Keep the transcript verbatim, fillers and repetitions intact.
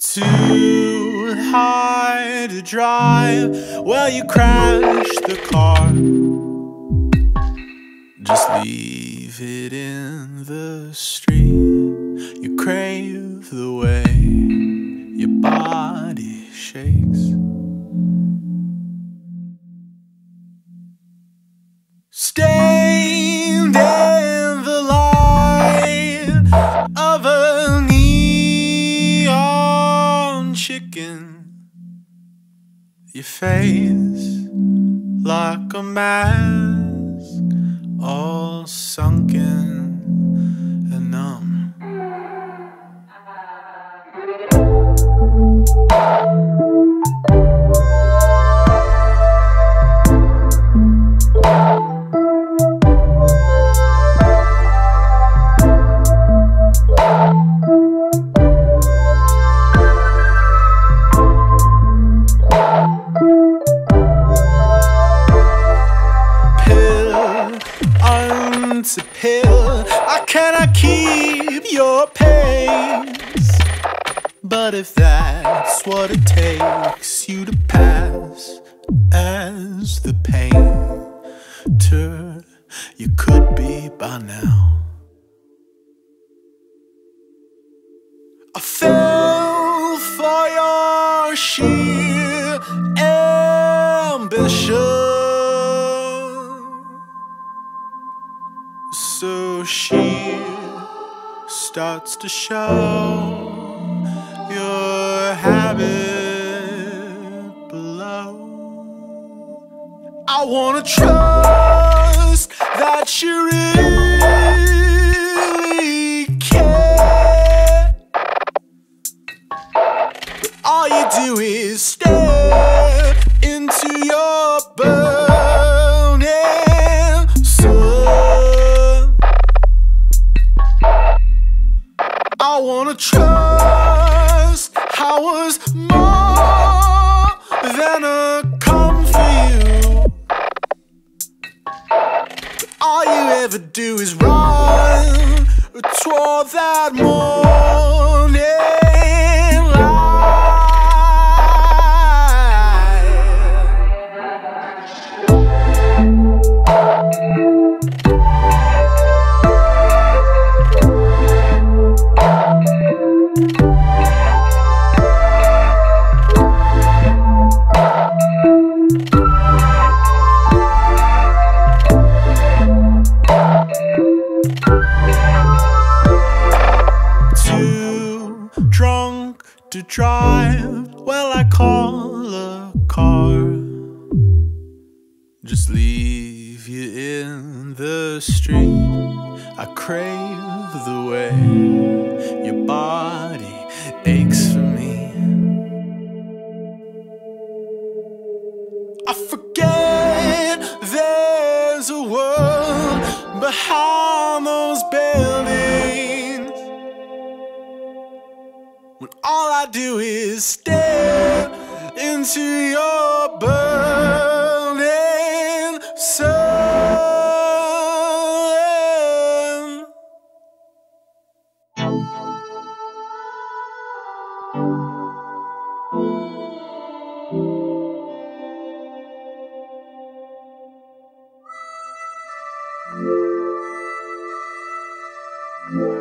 Too hard to drive, well, you crashed the car. Just leave it in the street. You crave the way your body shakes. Stained in the light of a neon chicken, your face like a mask, all sunken and numb. To pill, I cannot keep your pace. But if that's what it takes you to pass as the painter you could be by now. I fell for your sheer ambition. So she starts to show your habit below. I wanna trust that you really care, but all you do is stare into your burning soul. I wanna trust I was more than a come for you, but all you ever do is run toward that morning light. To drive, well, I call a car. Just leave you in the street. I crave the way your body aches for me. I forget there's a world behind those buildings, when all I do is stare into your burning sun. Yeah.